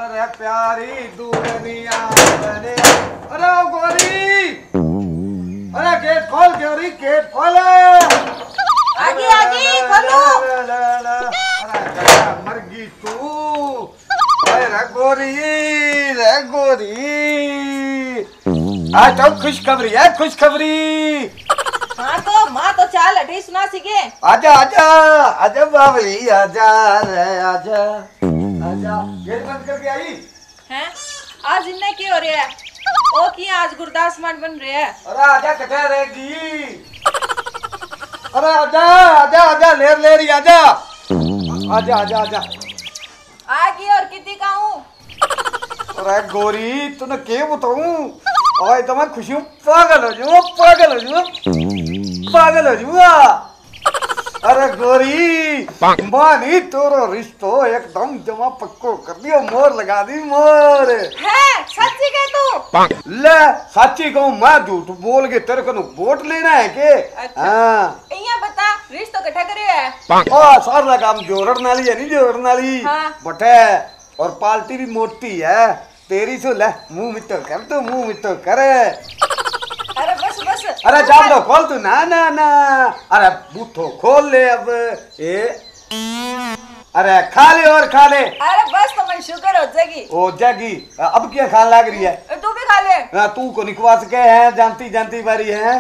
अरे प्यारी दुनिया बने। अरे गोरी, अरे गेट खोल गोरी, गेट खोल। आगे आगे खोलो। अरे मर गई तू। अरे गोरी, रे गोरी। आज तो खुशखबरी है, खुशखबरी। माँ तो चाल अठी सुना सीखे। आजा आजा आजा बाबली, आजा रे आजा आजा। गेट बंद करके आई हैं? आज इन्हें क्या हो रहा है? ओ की आज गुरदास मान बन रहे हैं। अरे आजा कटा रहेगी। अरे आजा आजा आजा, लेर लेर आजा आजा आजा आजा। आगे और कितनी का हूँ? अरे गोरी तूने क्या बताऊं? और तो मैं खुशी हूँ, पागल हो जाऊँ, पागल हो जाऊँ, पागल हो जाऊँगा। अरे गोरी मानी तोरो रिश्तो एकदम जमा पक्को कर दियो, मोर लगा दी मोर। है सच्ची कह तू? ले सच्ची कहूँ, मैं झूठ बोल के तेरे को वोट लेना है के? अच्छा। हाँ इया बता रिश्तो कट्ठा करे है? ओ सारा काम जोड़न वाली है, नहीं जोड़न वाली। हाँ। बटे और पार्टी भी मोटी है तेरी सो। ले मुंह मिट्टो कर, तू मुंह मिट्टो कर। अरे बस बस। अरे जाम दो खोल तू। ना ना ना, अरे बूथो खोल ले अब। ए अरे खा ले और खा ले। अरे बस तो मैं शुक्र हो जाएगी। हो जाएगी। अब क्या खान लग रही है? तू भी खा ले। ना तू को निकवा सके है, जानती जानती बारी है।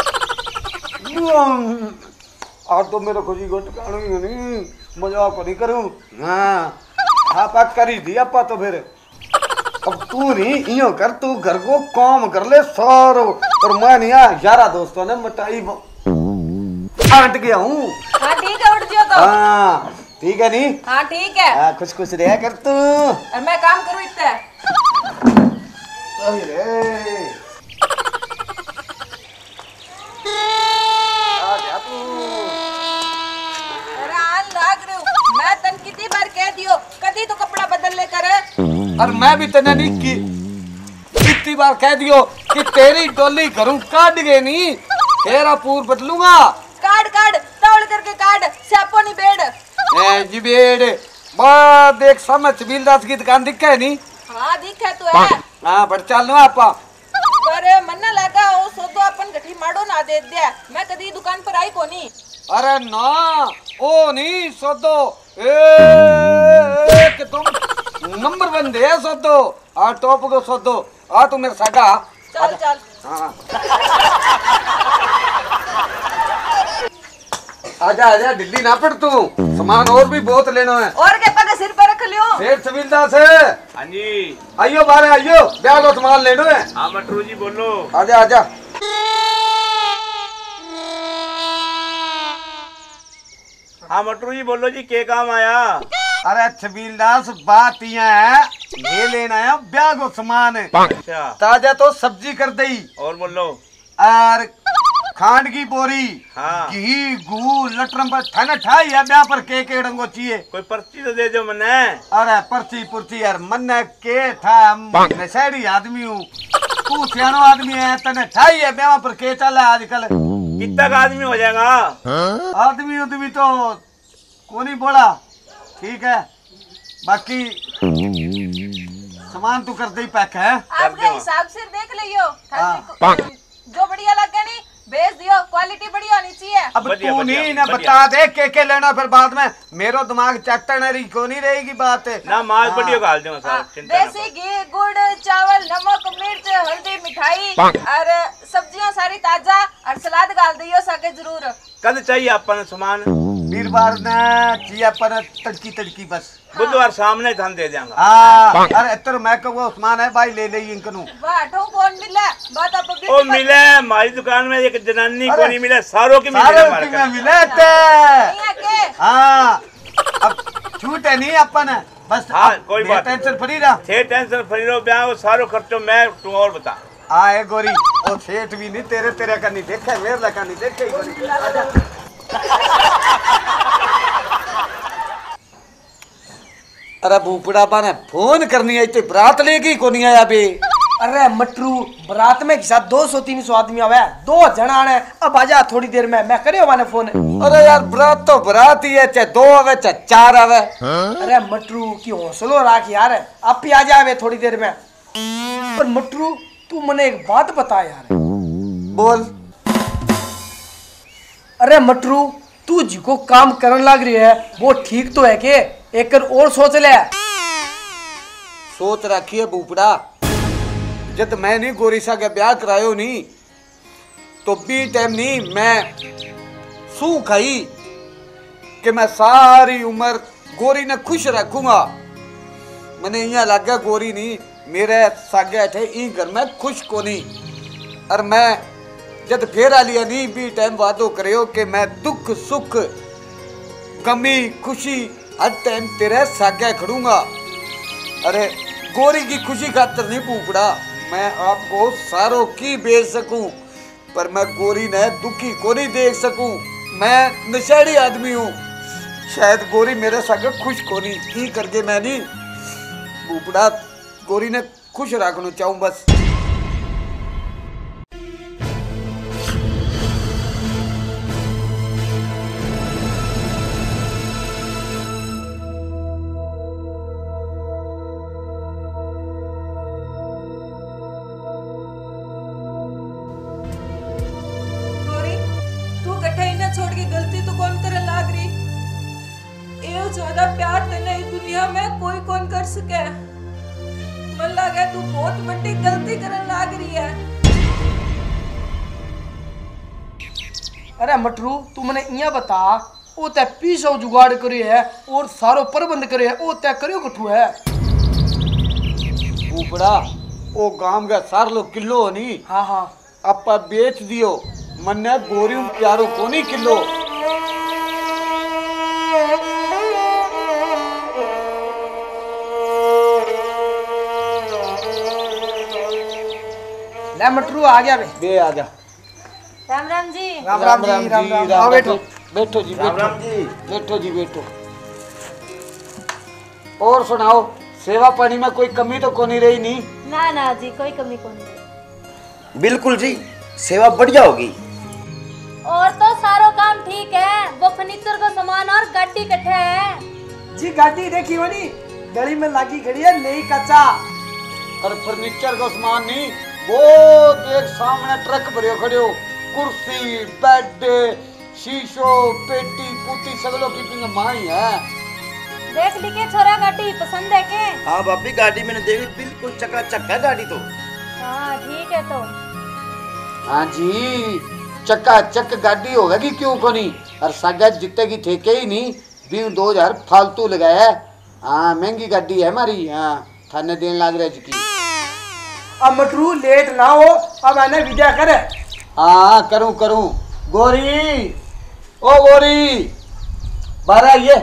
और तो मेरे खुशी को ठिकाना ही नहीं, मजाक को नहीं करूं। हाँ हाँ करी दी अपा तो फिर। अब तू नहीं इयो कर, तू घर को काम कर ले सारो। और मैं नहीं यारा दोस्तों ने मिठाई बांट गया हूँ। हाँ ठीक है, उठ जियो तो। हाँ ठीक है नहीं? हाँ ठीक है। खुश खुश रहा कर तू। और मैं काम करूँ इतने। अरे आन लाग रही हूँ। मैं तन कितनी बार कह दियो कदी तो कपड़ा बदल ले कर। और मैं भी तेने नहीं की कितनी बार कह दियो कि तेरी डोली करूं, काट गए नहीं तेरा पूर बदलूंगा। काट काट तौल करके काट, स्यापो नहीं बेड़। ए जी बेड़ बा देख समझ बिलदास की दुकान दिखे है नहीं? हाँ दिखे तो है। हाँ बड़ चल लो आपा। पर मन लगा ओ सोदो अपन गठी माडो ना दे दे। मैं कदी दुकान पर आई कोनी। अरे ना ओ नहीं सोदो एक तुम नंबर वन दे सोदो। आ टॉप को सोदो। आ तू मेरे सागा चल चल। हाँ आजा आजा, दिल्ली ना पड़ तू। सामान और भी बहुत लेना है। और के पग सिर पर रख लियो। सेठ सबिलदास है। हाँ जी। आइयो बारे आइयो, ब्याह लो सामान लेना है। हाँ मटरू जी बोलो। आजा आजा। हाँ मटरू जी बोलो जी, के काम आया? अरे छबीलदास बात यहाँ है, ये लेना है ब्याह को सामान। अच्छा ताजा तो सब्जी कर दई और बोलो। और खांड की बोरी, हाँ घी गू लटरम पर थाना ठाई है ब्याह पर के डंगो चाहिए। कोई पर्ची तो दे दो मने। अरे पर्ची पुर्ची यार मन के था, मैं शहरी आदमी हूँ, तू सियानो आदमी है, तने ठाई है ब्याह पर के चल है आजकल। कितना का आदमी हो जाएगा? आदमी उदमी तो कोनी बोला, ठीक है बाकी सामान तू कर दे पैक है। आपके हिसाब से देख लियो। हाँ। जो बढ़िया लगे नहीं भेज दियो, क्वालिटी बढ़िया होनी चाहिए। अब बढ़िया, तू बढ़िया, नहीं ना बढ़िया। बता दे के लेना, फिर बाद में मेरो दिमाग चटनरी को नहीं रहेगी बात। ना माल बढ़िया गाल दो हाँ, सर, चिंता ना देसी घी गुड़ चावल नमक मिर्च हल्दी मिठाई और सब्जियां सारी ताजा और सलाद डाल दियो साके जरूर। कद चाहिए अपन सामान? वीरवार ने चाहिए पर तड़की तड़की बस। बुधवार सामने धन दे देंगे। हाँ अरे इतर मैं कहूँ उस्मान है भाई ले ले इनकनू। बाटो कौन मिला बात आप ओ मिले हमारी दुकान में एक जनानी को नहीं मिले, सारों की मिले सारों हमारे की घर। में मिले थे। यहाँ के हाँ अब छूट है नहीं अपन बस। हाँ, कोई बात नहीं। टेंशन फ्री रहा। थे टेंशन फ्री रहो, ब्याह को सारो खर्चो मैं तू और बता। आए गोरी और सेठ भी नहीं तेरे तेरे का नहीं देखे, मेरे का नहीं देखे गोरी। आजा। अरे भूपड़ा ने फोन करनी आई तो बरात लेगी को नहीं आया बे। अरे मटरू, बारात में साथ 200-300 आदमी आवे, 2 जना ने। अब आजा थोड़ी देर में, मैं करियो माने फोन। अरे यार बरात तो बरात ही है, चाहे 2 आवे चाहे 4 आवे। अरे मटरू की हौसलो राख यार, आप ही आ जावे थोड़ी देर में। पर मटरू तू मने एक बात बता यार। बोल। अरे मटरू, तू जिको काम करन लग रही है वो ठीक तो है के? एक और सोच ले। सोच रखिए बूपड़ा, जब मैं नहीं गोरी सा के ब्याह करायो नहीं तो बी टाइम नहीं मैं सू खाई कि मैं सारी उम्र गोरी ने खुश रखूंगा। मैंने यहाँ लगा गोरी नहीं मेरे सागे थे ई घर में खुश को नहीं। और मैं जब फेर आ लिया नहीं बी टाइम वादो करियो कि मैं दुख सुख कमी खुशी हर टाइम तेरे सागे खड़ूंगा। अरे गोरी की खुशी खातर नहीं पूपड़ा, मैं आपको सारों की बेच सकूं पर मैं गोरी ने दुखी को नहीं देख सकूं। मैं नशेड़ी आदमी हूं, शायद गोरी मेरे सागे खुश को नहीं करके मैं नहीं पूपड़ा गोरी ने खुश रखना चाहूं बस। छोड़ के गलती तो कौन करे लाग रही? एओ ज्यादा प्यार तने इस दुनिया में कोई कौन कर सके। मन लागे तू बहुत बड़ी गलती करन लाग रही है। अरे मटरू, तू मने इया बता, ओ ते पीसो जुगाड़ करी है और सारो प्रबंध करे है, ओ ते करियो कठू है? ऊपड़ा ओ गांव का सार लो किलो नहीं। हाँ हाँ आपा बेच दियो, मन्ने गोरी प्यारो को नहीं किलो। ले मटरू आ गया बे आ जा। राम राम जी। राम राम जी, राम राम। आओ बैठो बैठो जी, राम राम जी। बैठो जी बैठो। और सुनाओ, सेवा पानी में कोई कमी तो को नहीं रही नहीं? ना ना जी, कोई कमी को नहीं। बिल्कुल जी, सेवा बढ़िया होगी। और तो सारो काम ठीक है, वो फर्नीचर का सामान और गाड़ी कट्ठे है जी। गाड़ी देखी हो नी, गली में लागी खड़ी है नई कच्चा। और फर्नीचर का सामान नहीं, वो देख सामने ट्रक भरियो खड़ियो, कुर्सी बेड शीशो पेटी पुटी सगलो की पिंग माई है। देख ली के छोरा, गाड़ी पसंद है के? हाँ भाभी, गाड़ी मैंने देखी, बिल्कुल चकाचक है गाड़ी तो। हाँ ठीक है। तो हाँ जी, चक्का चक गाड़ी होगी क्यों को नहीं। और सागा जितने की ठेके ही नहीं 20,000 फालतू लगाया। हाँ महंगी गाड़ी है हमारी। हाँ थाने देन लाग रहे की। अब मटरू लेट ना हो, अब आने विद्या करे। हाँ करूं करूं। गोरी ओ गोरी बाहर आइए।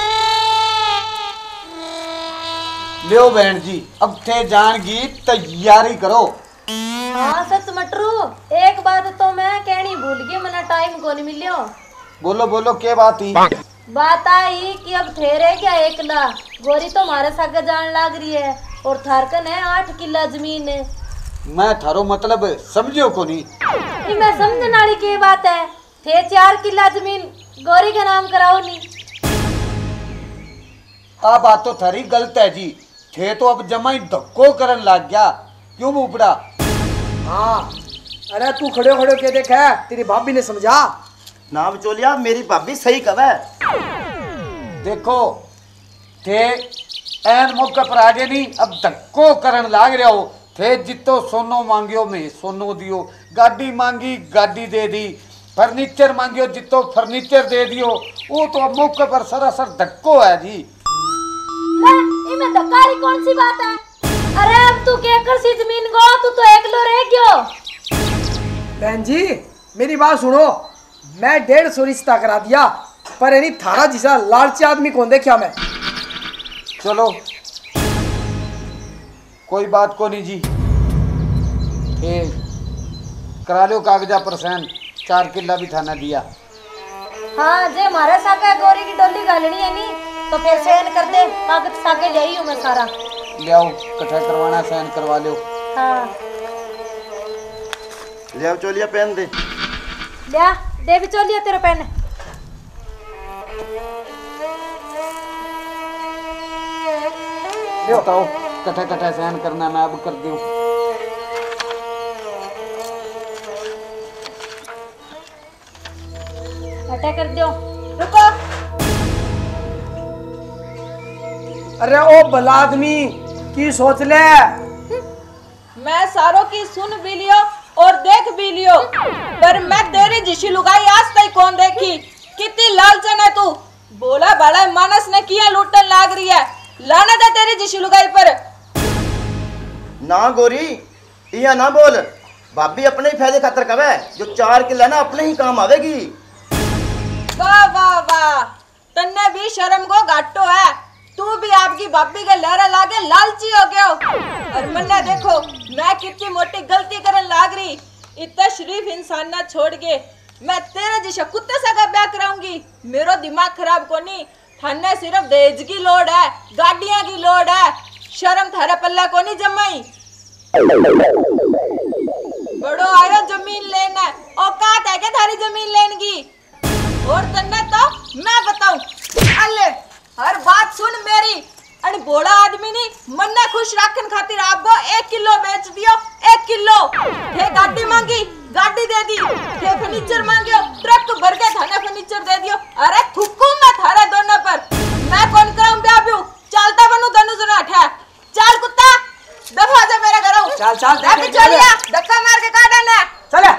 लियो बहन जी, अब थे जान की तैयारी करो। हाँ सच मटरू, एक बात तो मैं कहनी भूल गई, मना टाइम को नहीं मिलियो। बोलो बोलो क्या बात ही? बात आई कि अब ठहरे क्या एकला, गोरी तो हमारे साथ जान लाग रही है और थारकन है 8 किला जमीन है। मैं थारो मतलब समझियो को नहीं। मैं समझने वाली की बात है, थे 4 किला जमीन गोरी के नाम कराओ नहीं। आ बात तो थारी गलत है जी, थे तो अब जमा ही धक्को करन लग गया। क्यों मुपड़ा? हाँ अरे तू खड़े खड़े के देख है, तेरी भाभी ने समझा ना बिचौलिया, मेरी भाभी सही कवे। देखो थे एन मौके पर आगे नहीं, अब धक्को करन लाग रहे हो। थे जितो सोनो मांगियो में सोनो दियो, गाड़ी मांगी गाड़ी दे दी, फर्नीचर मांगियो जितो फर्नीचर दे दियो। वो तो अब मौके पर सरासर धक्को है जी। इनमें धक्कारी कौन सी बात है? अरे अब तू के एकड़ सी जमीन गो, तू तो एकलो रह गयो। बहन जी मेरी बात सुनो, मैं 150 रिश्ता करा दिया, पर यानी थारा जिसा लालची आदमी कौन देखा मैं। चलो कोई बात को नहीं जी, करा लो कागजा पर साइन, 4 किला भी थाना दिया। हाँ जे हमारे साके गोरी की डोली गालनी है नी, तो फिर साइन कर दे, कागज साके ले आई हूं मैं सारा। ले आओ, इकट्ठा करवाना साइन करवा लो। हाँ ले आओ चोलिया पहन दे। लिया दे बिचौलिया तेरा पेन। बताओ कटा कटा सहन करना मैं अब कर दूं। हटा कर दो। रुको। अरे ओ भला आदमी की सोच ले। मैं सारों की सुन भी लियो और देख भी लियो, पर मैं तेरी जिशी लुगाई आज तक कौन देखी। कितनी लालचन है तू। बोला बड़ा मानस ने किया लूटन लाग रही है। लानत है तेरी जिशी लुगाई पर। ना गोरी इया ना बोल, भाभी अपने ही फायदे खातर कवे, जो 4 किलो ना अपने ही काम आवेगी। वाह वाह वाह, तन्ने भी शर्म को घाटो है। तू भी आपकी भाभी के लहरा लागे लालची हो गयो। और मन्ना देखो मैं कितनी मोटी गलती करन लाग रही। इतना शरीफ इंसान ना छोड़ के मैं तेरे जैसा कुत्ते सा का ब्याह कराऊंगी। मेरो दिमाग खराब कोनी। थाने सिर्फ दहेज की लोड है, गाड़ियां की लोड है। शर्म थारे पल्ला कोनी जमाई। बड़ो आयो जमीन लेना, औकात है क्या थारी जमीन लेने की? और तन्ने तो मैं बताऊं, अल्ले हर बात सुन मेरी। अरे बोला आदमी नहीं मन्ने खुश रखन खातिर आपको 1 किलो बेच दियो। 1 किलो थे गाड़ी मांगी, गाड़ी दे दी। थे फर्नीचर मांगियो, ट्रक भर के थाने फर्नीचर दे दियो। अरे थुकू मैं थारे दोनों पर। मैं कौन कराऊं ब्याह ब्यू? चलता बनू दोनों जना उठा। चल कुत्ता दफा जा मेरे घरों। चल चल जाके चलिया धक्का मार के काट देना। चले।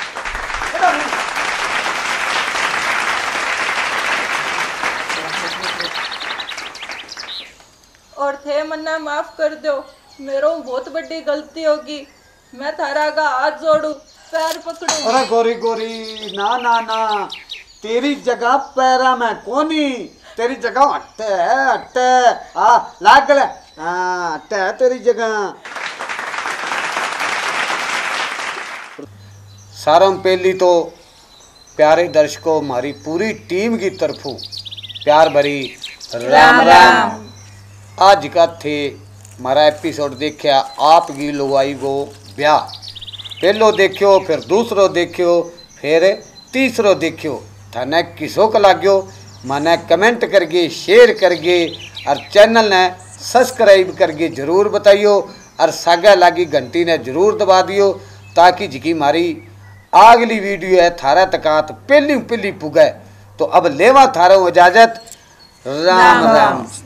और थे मन्ना माफ कर दो, मेरो बहुत बड़ी गलती होगी। मैं थारा का हाथ जोड़ू, पैर पकड़ू। अरे गोरी गोरी ना ना ना, तेरी जगह पैरा में कोनी, तेरी जगह अट्टे है अट्टे। लाग गले अट्टे है तेरी जगह। सारम पहली तो प्यारे दर्शकों हमारी पूरी टीम की तरफों प्यार भरी राम राम। आज का थे हमारा एपिसोड देखा आपकी लुगाई को ब्याह। पहलो देखियो, फिर दूसरो देखियो, फिर तीसरो देखियो। थाने किसो का लाग्यो मैंने कमेंट करके शेयर करके और चैनल ने सब्सक्राइब करके जरूर बताइयो। और सागा लागी घंटी ने जरूर दबा दियो, ताकि जिकी हमारी अगली वीडियो है थारा तकात पहली पुगे। तो अब लेवा थारो इजाजत। राम राम।